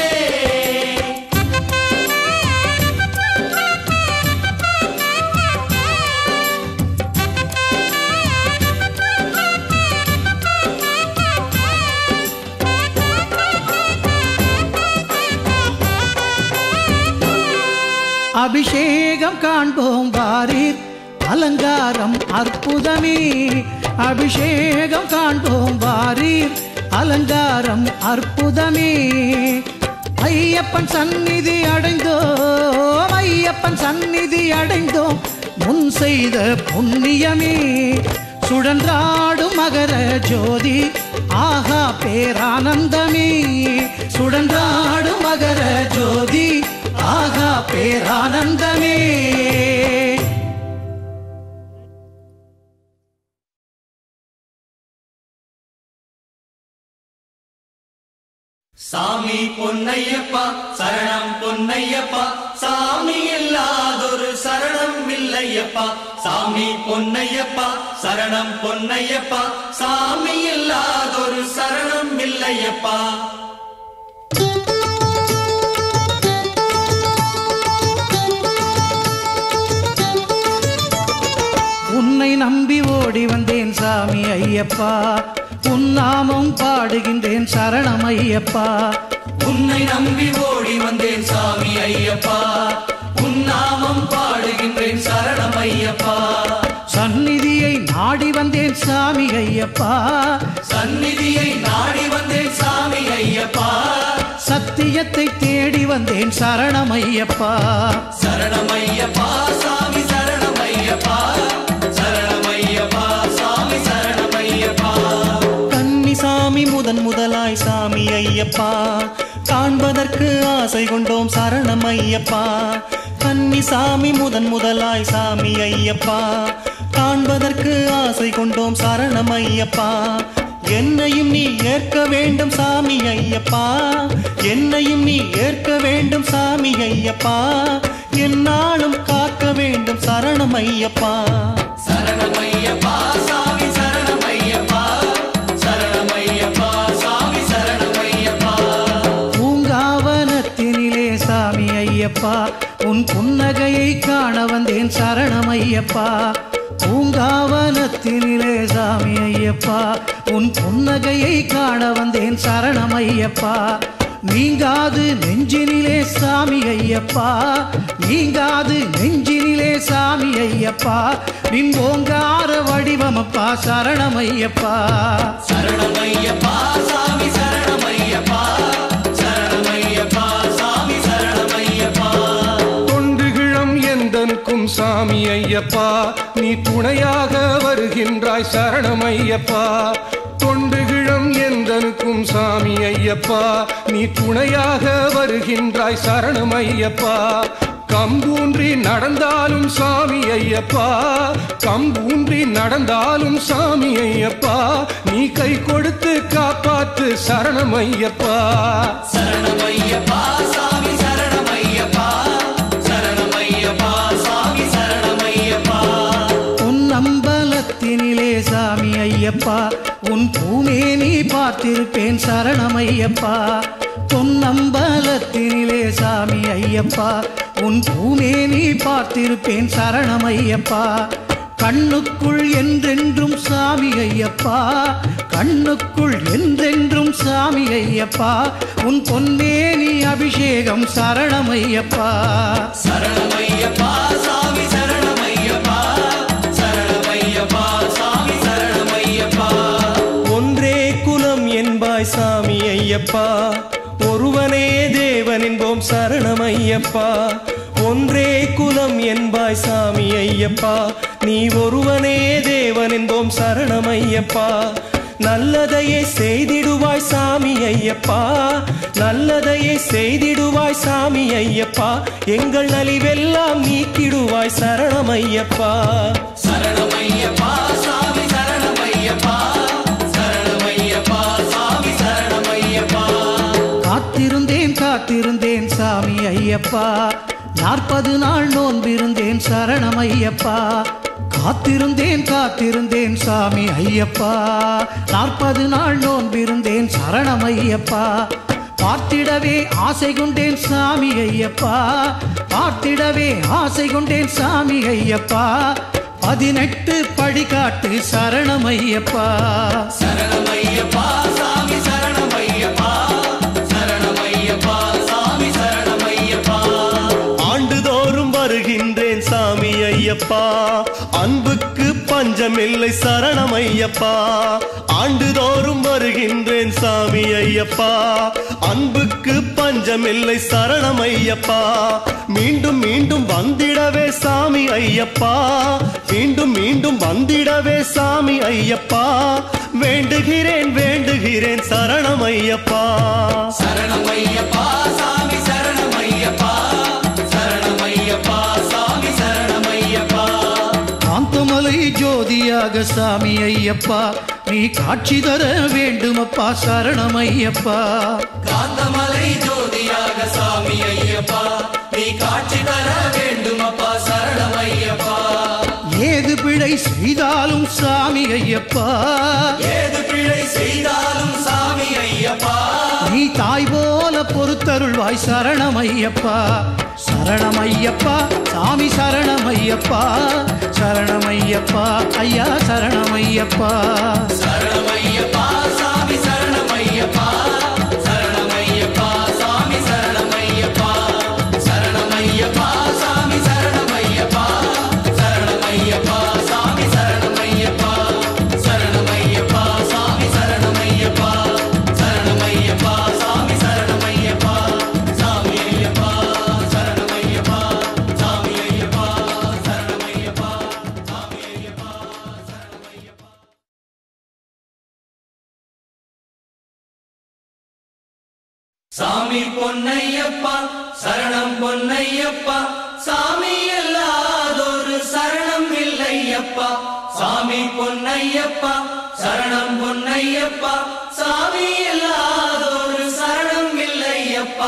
அபிஷேகம் காண்போம் வாரீர், அலங்காரம் அற்புதமே. அபிஷேகம் காண்போம் வாரீர், அலங்காரம் அற்புதமே. ஐயப்பன் சந்நிதி அடைந்தோம், ஐயப்பன் சந்நிதி அடைந்தோம், முன் செய்த புண்ணியமே. சுழன்றாடும் மகர ஜோதி. ஆஹா பேரானந்தமே, சுழன்றாடும் மகர ஜோதி. ஆஹா பேரானந்தமே. சாமி பொன்னையப்பா சரணம் பொன்னையப்பா. சாமி இல்லாதொரு சரணம் இல்லையப்பா. சாமி பொன்னையப்பா சரணம் பொன்னையப்பா. சாமி இல்லாதொரு சரணம் இல்லையப்பா. உன்னை நம்பி ஓடி வந்தேன் சாமி ஐயப்பா, உன் நாமம் பாடுகின்றேன் சரணம் ஐயப்பா. உன்னை நம்பி ஓடி வந்தேன் சாமி ஐயப்பா, உன் நாமம் பாடுகின்றேன் சரணம் ஐயப்பா. சந்நிதியை நாடி வந்தேன் சாமி ஐயப்பா, சந்நிதியை நாடி வந்தேன் சாமி ஐயப்பா. சத்தியத்தை தேடி வந்தேன் சரணம் ஐயப்பா. சரணம் ஐயப்பா சாமி சரணம் ஐயப்பா. சரணம் ஐயப்பா சாமி சரணம் ஐயப்பா. கன்னிசாமி முதன் முதலாய் சாமி ஐயப்பா, காண்பதற்கு ஆசை கொண்டோம் சரணம் ஐயப்பா. கன்னிசாமி முதன் முதலாய் சாமி ஐயப்பா, காண்பதற்கு ஆசை கொண்டோம் சரணம் ஐயப்பா. என்னையும் நீ ஏற்க வேண்டும் சாமி ஐயப்பா, என்னையும் நீ ஏற்க வேண்டும் சாமி ஐயப்பா. என்னாலும் காக்க வேண்டும் சரணம் ஐயப்பா. சரணம் ஐயப்பா சாமி சரணம் ஐயப்பா. சரணம் ஐயப்பா சாமி சரணம் ஐயப்பா. பூங்காவனத்தினிலே சாமி ஐயப்பா, உன் புன்னகையை காண வந்தேன் சரணம் ஐயப்பா. பூங்காவனத்தினிலே சாமி ஐயப்பா, உன் புன்னகையை காண வந்தேன் சரணம் ஐயப்பா. நீங்காது நெஞ்சினிலே சாமி ஐயப்பா, நீங்காது நெஞ்சினிலே சாமி ஐயப்பா, நின் ஓங்கார வடிவமப்பா சரணமையப்பா. சரணமையப்பா சாமி சரணமையப்பா, சரணமையப்பா சாமி சரணமையப்பா. தொண்டுகிழம் எந்தனுக்கும் சாமி ஐயப்பா, நீ துணையாக வருகின்றாய் சரணமையப்பா. தொண்டுகிழம் எந்தனுக்கும் சாமி ஐயப்பா, நீ துணையாக வருகின்றாய் சரணமையப்பா. கம்பூன்றி நடந்தாலும் சாமி ஐயப்பா, கம்பூன்றி நடந்தாலும் சாமி ஐயப்பா, நீ கை கொடுத்து காப்பாத்து சரணமையப்பா. சரணமையப்பா சாமி சரணமையப்பா, சரணமையப்பா சாமி சரணமையப்பா. பொன்னம்பலத்தினிலே சாமி ஐயப்பா, உன் பூமேனி பார்த்திருப்பேன் சரணமையப்பா. பொன்னம்பலத்தினிலே சாமி ஐயப்பா, உன் பூமேனி பார்த்திருப்பேன் சரணமையப்பா. கண்ணுக்குள் என்றென்றும் சாமி ஐயப்பா, கண்ணுக்குள் என்றென்றும் சாமி ஐயப்பா, உன் பொன்னேனி அபிஷேகம் சரணமையப்பா. சரணமையப்பா சாமி சரணமையப்பா, சரணமையப்பா சாமி சரணமையப்பா. ஒன்றே குலம் என்பாய் சாமி ஐயப்பா, ஒருவனே தேவன் என்போம் சரணமையப்பா. ஒன்றே குலம் என்பாய் சாமி ஐயப்பா, நீ ஒருவனே தேவன் என்போம் சரணமையப்பா. நல்லதையே செய்திடுவாய் சாமி ஐயப்பா, நல்லதையே செய்திடுவாய் சாமி ஐயப்பா, எங்கள் நலிவெல்லாம் நீக்கிடுவாய் சரணமையப்பா. சரணமையப்பா சாமி சரணமையப்பா, சரணமையப்பா சாமி சரணமையப்பா. காத்திருந்தேன் காத்திருந்தேன் சாமி ஐயப்பா, 40 நாள் நோன்பிருந்தேன் சரணமையப்பா. காத்திருந்தேன் காத்திருந்தேன் சாமி ஐயப்பா, 40 நாள் நோன்பிருந்தேன் சரணமையப்பா. பார்த்திடவே ஆசை கொண்டேன் சாமி ஐயப்பா, பார்த்திடவே ஆசை கொண்டேன் சாமி ஐயப்பா. 18 படிகாட்டு சரணமையப்பா. சரணமையப்பா சாமி சரணமையப்பா, சரணமையப்பா சாமி சரணமையப்பா. ஆண்டுதோறும் வருகின்றேன் சாமி ஐயப்பா, அன்புக்கு பஞ்சமில்லை சரணமையப்பா. ஆண்டுதோறும் வருகின்றேன் சாமி ஐயப்பா, அன்புக்கு பஞ்சமில்லை சரணமையப்பா. மீண்டும் மீண்டும் வந்திடவே சாமி ஐயப்பா, மீண்டும் மீண்டும் வந்திடவே சாமி ஐயப்பா, வேண்டுகிறேன் வேண்டுகிறேன் சரணமையப்பா. சரணமையப்பா சாமி சரணமையப்பா, சரணமையப்பா சாமி சரணமையப்பா. காந்தமலை ஜோதியாக சாமி ஐயப்பா, நீ காட்சி தர வேண்டுமப்பா சரணமையப்பா. காந்தமலை ஜோதியாக சாமி ஐயப்பா, நீ காட்சி தர வேண்டுமப்பா சரணமையப்பா. ஏது பிழை செய்தாலும் சாமி ஐயப்பா, ஏது பிழை செய்தாலும் சாமி ஐயப்பா, நீ தாய் போல பொறுத்தருள்வாய் சரணமையப்பா. சரணமையப்பா சாமி சரணமையப்பா, சரணமையப்பா ஐயா சரணமையப்பா. சரணமையப்பா சாமி சரணமையப்பா, சரணமையப்பா சாமி சரணமையப்பா. சரணமையப்பா சாமி சரணமையப்பா, சரணமையப்பா சாமி சரணமையப்பா. சரணமையப்பா சாமி சரணமையப்பா, சரணமையப்பா சாமி சரணமையப்பா. சாமி ஐயப்பா சரணமையப்பா, சாமி ஐயப்பா சரணமையப்பா, சாமி ஐயப்பா சரணமையப்பா. சாமி பொன்னையப்பா சரணம் பொன்னையப்பா, சாமி எல்லாதொரு சரணம் இல்லையப்பா. சாமி பொன்னையப்பா சரணம் பொன்னையப்பா, சாமி எல்லாதொரு சரணம் இல்லையப்பா.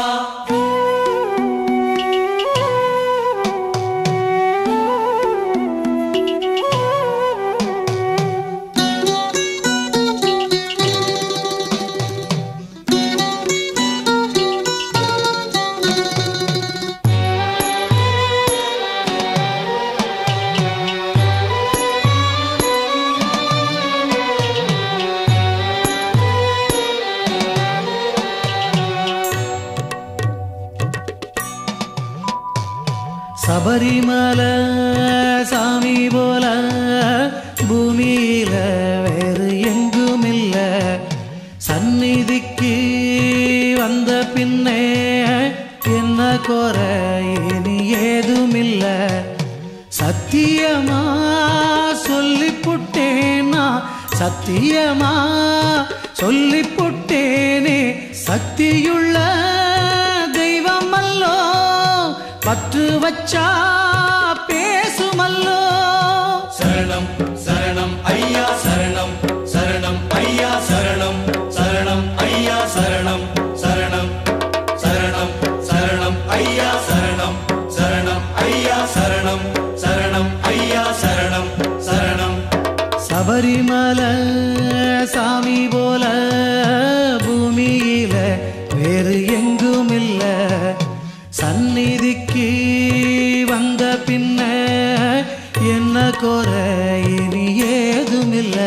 சபரிமலை சாமி போல பூமியில வேறு எங்கும் இல்ல. சந்நிதிக்கு வந்த பின்னே என்ன குறை இனி ஏதுமில்ல. சத்தியமா சொல்லிப்புட்டேனா, சத்தியமா சொல்லிப்புட்டேனே, சக்தியுள்ள தெய்வம் அல்லோ, பற்று வச்சா பேசுமல்லோ. சரணம் சரணம் ஐயா சரணம், சரணம் ஐயா சரணம், சரணம் ஐயா சரணம், சரணம் சரணம் சரணம் ஐயா சரணம், சரணம் ஐயா சரணம், சரணம் ஐயா சரணம், சரணம். சபரிமலை சாமி போல பூமியில வேறு எங்கும் இல்ல. சந்நிதிக்கு வந்த பின்ன என்ன குறை இனி ஏதுமில்ல.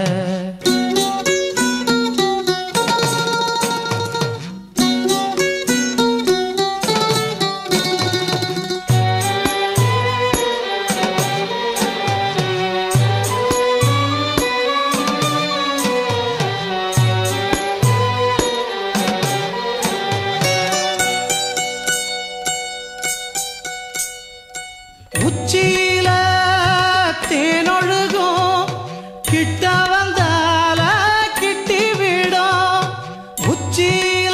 உச்சியில தேனொழுகும், கிட்ட வந்தால கிட்டி விடும். உச்சியில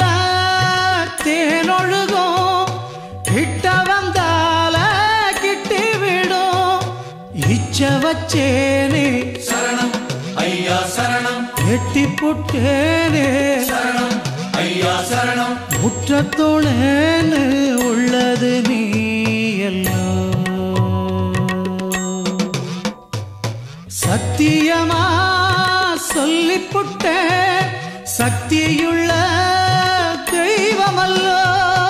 தேனொழுகும், கிட்ட வந்தால கிட்டி விடும். இச்ச வச்சேனே சரணம் ஐயா சரணம், எட்டி புட்டேனே சரணம் ஐயா சரணம். முற்றத்தோழேன்னு உள்ளது நீ எல்லோ. சத்தியமா சொல்லிப்புட்ட சக்தியுள்ள தெய்வமல்லோ.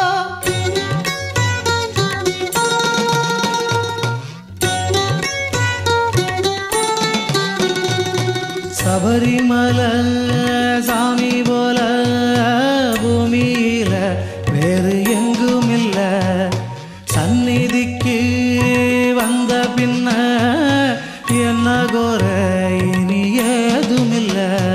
சபரிமலை சாமி போல பூமியில வேறு எங்கும் இல்ல. சந்நிதிக்கு வந்த பின்ன என்ன குறை இனி ஏதுமில்ல.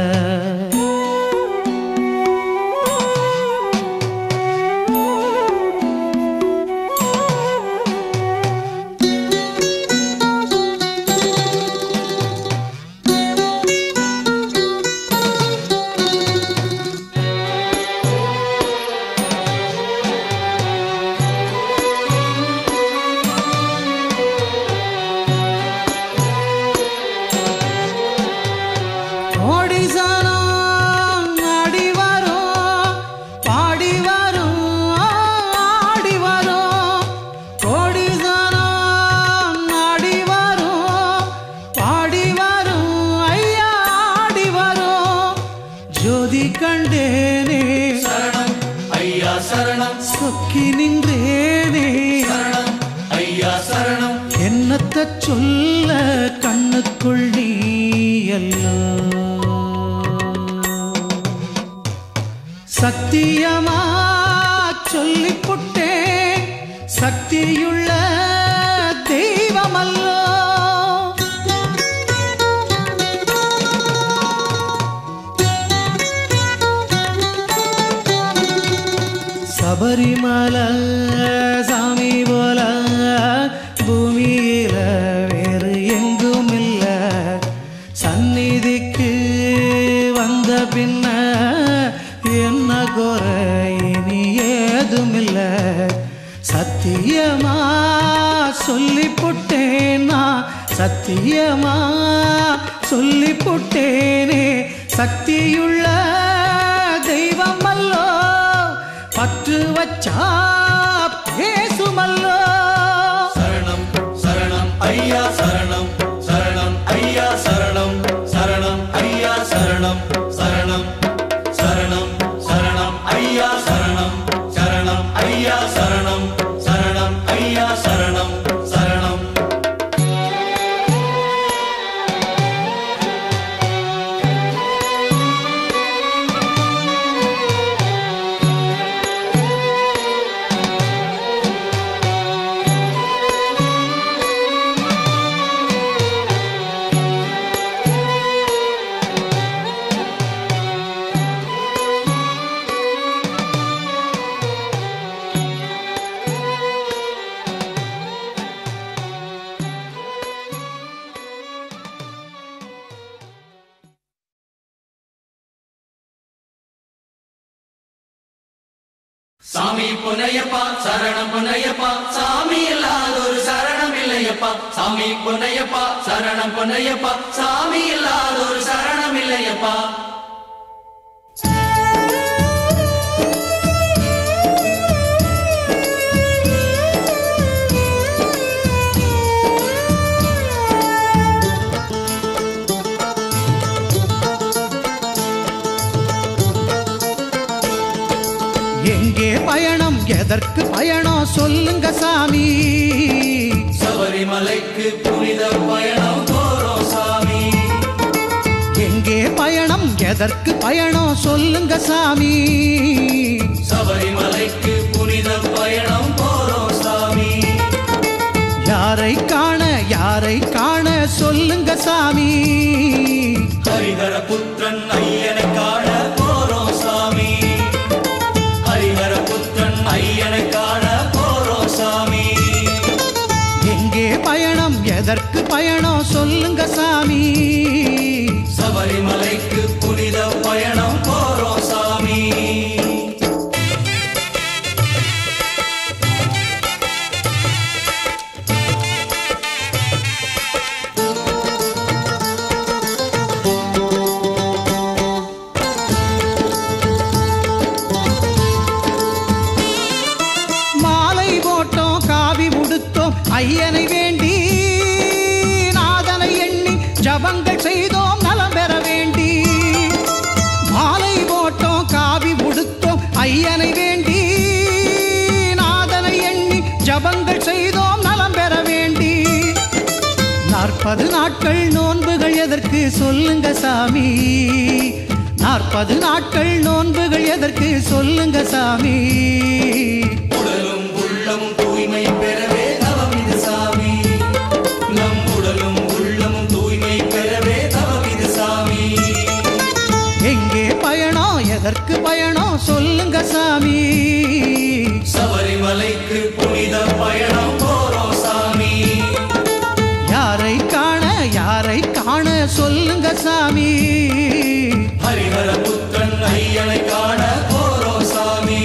கண்டேனே சரணம் ஐயா சரணம், சொக்கி நின்றேனே சரணம் ஐயா சரணம். என்னத்த சொல்ல கண்ணுக்குள் நீ எல்லோ. சத்தியமா சொல்லிப்புட்டே சக்தியுள்ள தெய்வமல்லோ. சபரிமலை சாமி போல பூமியில வேறு எங்கும் இல்ல. சந்நிதிக்கு வந்த பின்ன என்ன குறை இனி ஏதுமில்ல. சத்தியமா சொல்லிப்புட்டேனா, சத்தியமா சொல்லிப்புட்டேனே, சக்தியுள்ள தெய்வம் அல்லோ, பற்று வச்சா பேசுமல்லோ. சரணம் சரணம் ஐயா சரணம், சரணம் ஐயா சரணம், சரணம் ஐயா சரணம், சரணம் சரணம் சரணம் ஐயா சரணம், சரணம் ஐயா சரணம், சரணம் ஐயா சரணம், சரணம். சாமி பொன்னையப்பா சரணம் பொன்னையப்பா சாமி இல்லாதொரு சரணம் இல்லையப்பா சாமி பொன்னையப்பா சரணம் பொன்னையப்பா சாமி இல்லாதொரு சரணம் இல்லையப்பா எங்கே பயணம் எதற்கு பயணம் சொல்லுங்க சாமி சபரிமலைக்கு புனித பயணம் போறோம் சாமி எங்கே பயணம் எதற்கு பயணம் சொல்லுங்க சாமி சபரிமலைக்கு புனித பயணம் போறோம் சாமி யாரை காண சொல்லுங்க சாமி ஹரிஹர புத்திரன் ஐயனை காண போறோம் சாமி ஹரிஹர புத்திரன் ஐயனை காண போறோம் சாமி எங்கே பயணம் எதற்கு பயணம் சொல்லுங்க சாமி சபரிமலைக்கு புனித பயணம் போறோம் சாமி ஐயனை வேண்டி நாதனை எண்ணி ஜபங்கள் செய்தோம் நலம் பெற வேண்டி மாலை போட்டோம் காவி உடுத்தோம் ஐயனை வேண்டி நாதனை எண்ணி ஜபங்கள் செய்தோம் நலம் பெற வேண்டி 40 நாட்கள் நோன்புகள் எதற்கு சொல்லுங்க சாமி 40 நாட்கள் நோன்புகள் எதற்கு சொல்லுங்க சாமி உடலும் உள்ளமும் தூய்மை பெறவே எதற்கு பயணம் சொல்லுங்க சாமி சபரிமலைக்கு புனித பயணம் போறோம் சாமி யாரை காண சொல்லுங்க சாமி ஹரிஹர புத்திரன் ஐயனை காண போறோம் சாமி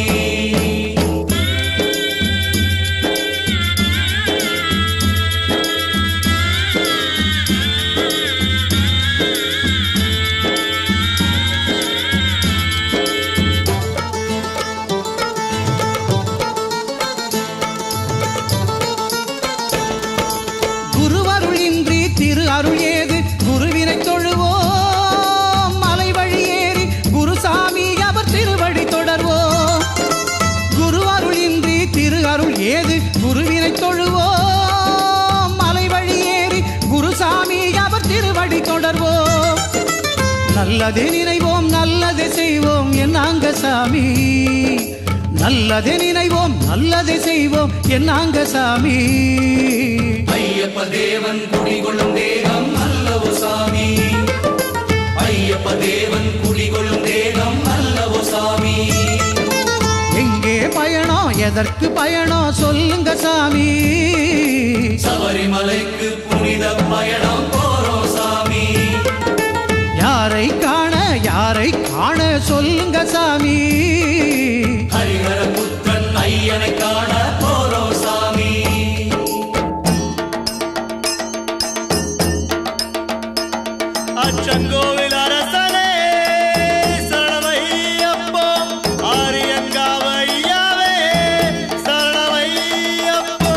அருள் ஏது குருவினை தொழுவோம் மலை வழி ஏறி குருசாமி அவர் திருவடி தொடர்வோம் குரு அருள் இன்றி திரு அருள் ஏது குருவினை தொழுவோம் மலை வழி ஏறி குருசாமி அவர் திருவடி தொடர்வோம் நல்லதே நினைவோம் நல்லதே செய்வோம் என்னாங்க சாமி நல்லதே நினைவோம் நல்லதே செய்வோம் என்னாங்க சாமி ஐயப்ப தேவன் குடிகொள்ளும் தேகம் அல்லவோ சாமி ஐயப்ப தேவன் குடிகொள்ளும் தேகம் அல்லவோ சாமி எங்கே பயணம் எதற்கு பயணம் சொல்லுங்க சாமி சபரிமலைக்கு புனித பயணம் போறோம் சாமி யாரை காண சொல்லுங்க சாமி ஹரிஹர புத்திரன் ஐயனை காண போறோம் சாமி அச்சங்கோவில் அரசனே சரணமையப்போ ஆரியங்காவையாவே சரணமையப்போ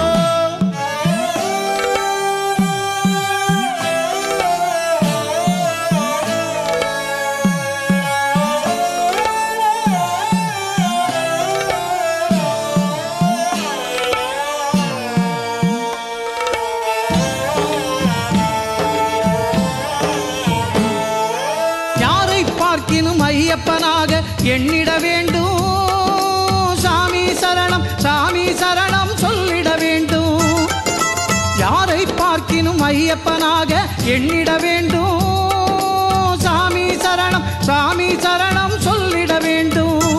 ஐயப்பனாக எண்ணிட வேண்டும் சாமி சரணம் சொல்லிட வேண்டும் யாரை பார்க்கினும் ஐயப்பனாக எண்ணிட வேண்டும் சாமி சரணம் சொல்லிட வேண்டும்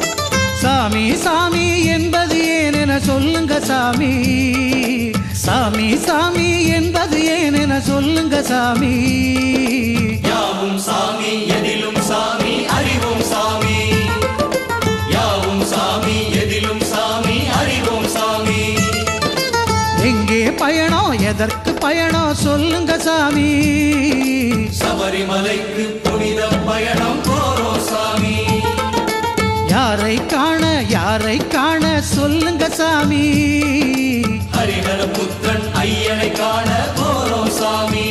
சாமி என்பது ஏனென சொல்லுங்க சாமி என்பது ஏனென சொல்லுங்க சாமி யாவும் சாமி எதிலும் சாமி அறிவும் சாமி யாவும் சாமி எதிலும் வேண்டும் சாமி அறிவோம் சாமி எங்கே பயணம் எதற்கு பயணம் சொல்லுங்க சாமி சபரிமலைக்கு புனித பயணம் போறோம் சாமி யாரை காண சொல்லுங்க சாமி ஹரிஹர புத்திரன் ஐயனை காண போறோம் சாமி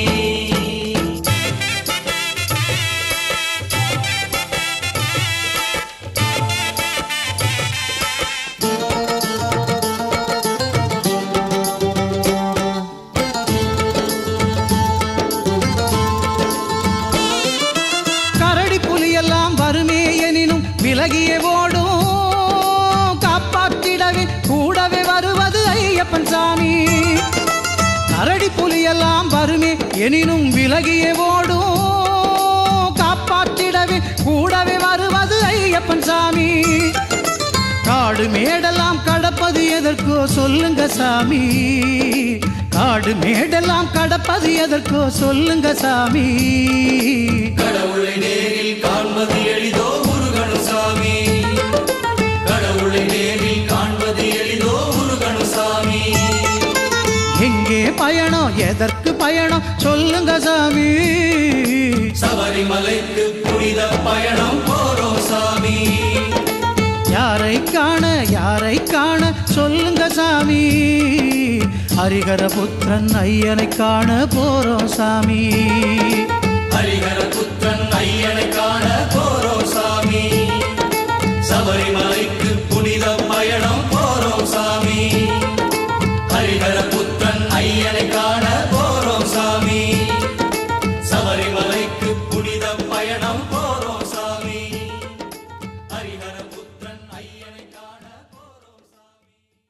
கரடி புலியெல்லாம் வருமே எனினும் விலகியே ஓடும் காப்பாற்றிடவே கூடவே வருவது ஐயப்பன் சாமி கரடி புலியெல்லாம் வருமே எனினும் விலகியே ஓடும் காப்பாற்றிடவே கூடவே வருவது ஐயப்பன் சாமி காடு மேடெல்லாம் கடப்பது எதற்கோ சொல்லுங்க சாமி காடு மேடெல்லாம் கடப்பது எதற்கோ சொல்லுங்க சாமி கடவுளை நேரில் காண்பது எளிதோ முருகனு சாமி கடவுளை நேரில் காண்பது எளிதோ முருகனு சாமி எங்கே பயணம் எதற்கு பயணம் சொல்லுங்க சாமி சபரிமலைக்கு புனித பயணம் போறோம் சாமி யாரை காண சொல்லுங்க சாமி ஹரிஹர புத்திரன் ஐயனை காண போறோம் சாமி ஹரிஹர புத்திரன் ஐயனை காண போறோம் சாமி சபரிமலைக்கு புனித பயணம் போறோம் சாமி ஹரிஹர புத்திரன் ஐயனை காண போறோம் சாமி சபரிமலைக்கு புனித பயணம் போறோம் சாமி ஹரிஹர புத்திரன் ஐயனை காண போறோம் சாமி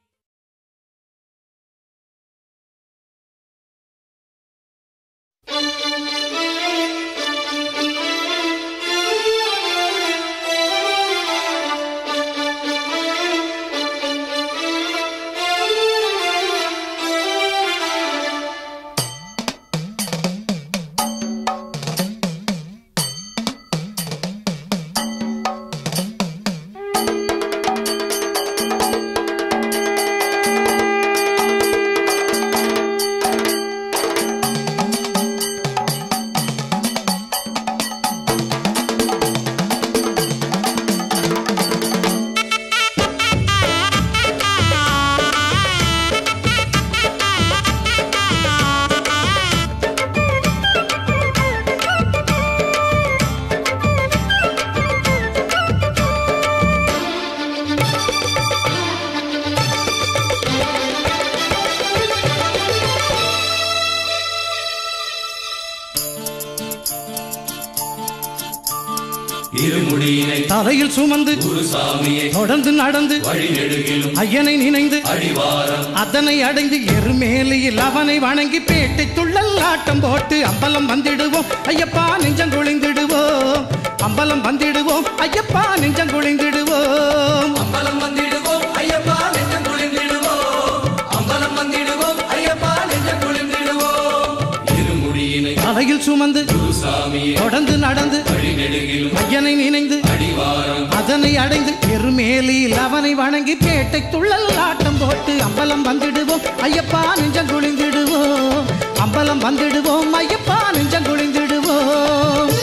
இருமுடியினை தலையில் சுமந்து குருசாமியை தொடர்ந்து நடந்து வழி நெடுகிலும் ஐயனை நினைந்து அடிவாரம் அதனை அடைந்து எருமேலியில் அவனை வணங்கி பேட்டை துள்ளல் ஆட்டம் போட்டு அம்பலம் வந்திடுவோம் ஐயப்பா நெஞ்சம் குளிந்திடுவோம் அம்பலம் வந்திடுவோம் ஐயப்பா நெஞ்சம் குளிந்திடுவோம் அம்பலம் வந்திடுவோம் ஐயப்பா நெஞ்சம் குளிர்ந்திடுவோம் அம்பலம் வந்திடுவோம் ஐயப்பா நெஞ்சம் குளிர்ந்திடுவோம் இருமுடியினை தலையில் சுமந்து குருசாமியை தொடர்ந்து நடந்து வழி நெடுகிலும் ஐயனை நினைந்து அடிவாரம் அதனை அடைந்து எருமேலியில் அவனை வணங்கி பேட்டை துள்ளல் ஆட்டம் போட்டு அம்பலம் வந்திடுவோம் ஐயப்பா நெஞ்சம் குளிந்திடுவோம் அம்பலம் வந்திடுவோம் ஐயப்பா நெஞ்சம் குளிந்திடுவோம்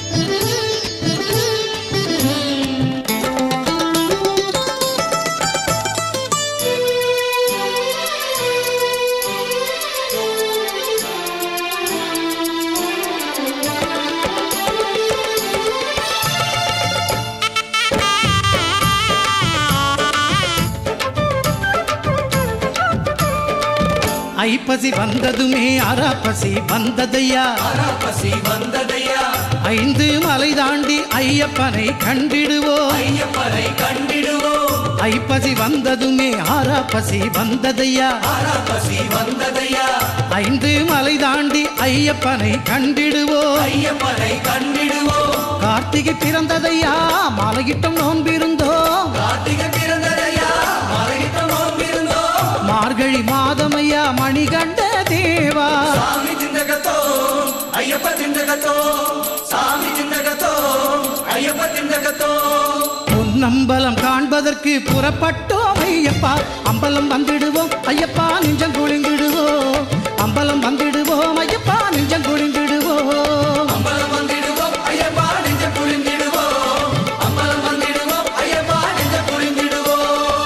ஐப்பசி வந்ததுமே அராப்பசி வந்ததையா பசி வந்ததையா 5 மலை தாண்டி ஐயப்பனை கண்டிடுவோம் ஐயப்பனை கண்டிடுவோம் ஐப்பசி வந்ததுமே அராப்பசி வந்ததையா பசி வந்ததையா 5 மலை தாண்டி ஐயப்பனை கண்டிடுவோம் ஐயப்பனை கண்டிடுவோம் கார்த்திகை பிறந்ததையா மாலையிட்டம் நோன்பிருந்தோம் கார்த்திகை பிறந்ததையா மறைகிட்ட நோம்பிருந்தோம் மார்கழி மாதமையா மணிகண்ட தேவா சாமி திண்டகத்தோ ஐயப்ப திண்டகத்தோ சாமி திண்டகத்தோ ஐயப்ப திண்டகத்தோ பொன்னம்பலம் காண்பதற்கு புறப்பட்டோம் ஐயப்பா அம்பலம் வந்திடுவோம் ஐயப்பா நெஞ்சம் குளிந்திடுவோம் அம்பலம் வந்திடுவோம் ஐயப்பா நெஞ்சம் குளிந்திடுவோம் அம்பலம் வந்திடுவோம் ஐயப்பா நெஞ்சம் குளிந்திடுவோம் அம்பலம் வந்திடுவோம் ஐயப்பா நெஞ்சம் குளிந்திடுவோம்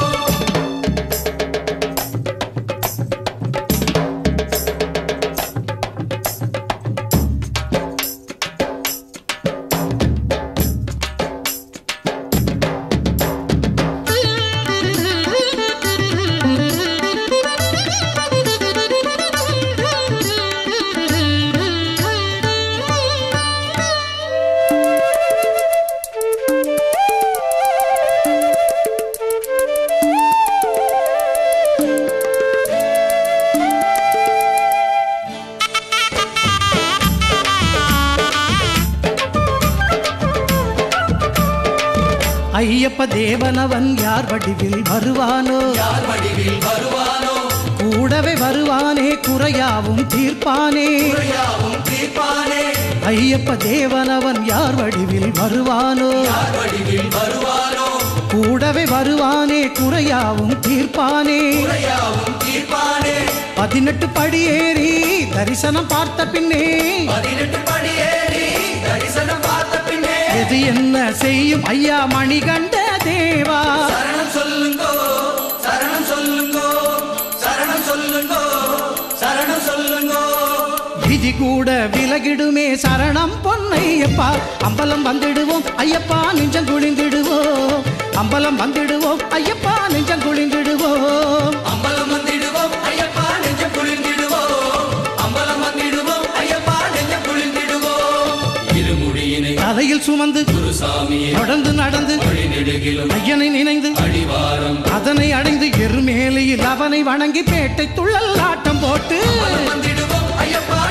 ஐயப்ப தேவனவன் யார் வடிவில் வருவானோ யார் வடிவில் வருவானோ கூடவே வருவானே குறையாவும் தீர்ப்பானே குறையாவும் தீர்ப்பானே ஐயப்ப தேவனவன் யார் வடிவில் வருவானோ யார் வடிவில் வருவானோ கூடவே வருவானே குறையாவும் தீர்ப்பானே குறையாவும் தீர்ப்பானே 18 படியேறி தரிசனம் பார்த்த பின்னே 18 படியேறி தரிசனம் பார்த்த பின்னே எது என்ன செய்யும் ஐயா மணிகண்ட தேவா சரணம் சொல்லுங்கோ சரணம் சொல்லுங்கோ சரணம் சொல்லுங்கோ சரணம் சொல்லுங்கோ விதி கூட விலகிடுமே சரணம் பொன்னையப்பா அம்பலம் வந்திடுவோம் ஐயப்பா நெஞ்சம் குளிந்திடுவோம் அம்பலம் வந்திடுவோம் ஐயப்பா நெஞ்சம் குளிந்திடுவோம் அம்பலம் வந்திடுவோம் ஐயப்பா நெஞ்சம் குளிர்ந்திடுவோம் அம்பலம் வந்திடுவோம் ஐயப்பா நெஞ்சம் குளிர்ந்திடுவோம் இருமுடியினை தலையில் சுமந்து குருசாமியை தொடர்ந்து நடந்து வழி நெடுகிலும் ஐயனை நினைந்து அடிவாரம் அதனை அடைந்து எருமேலியில் அவனை வணங்கி பேட்டை துள்ளல் ஆட்டம் போட்டு அம்பலம் வந்திடுவோம் ஐயப்பா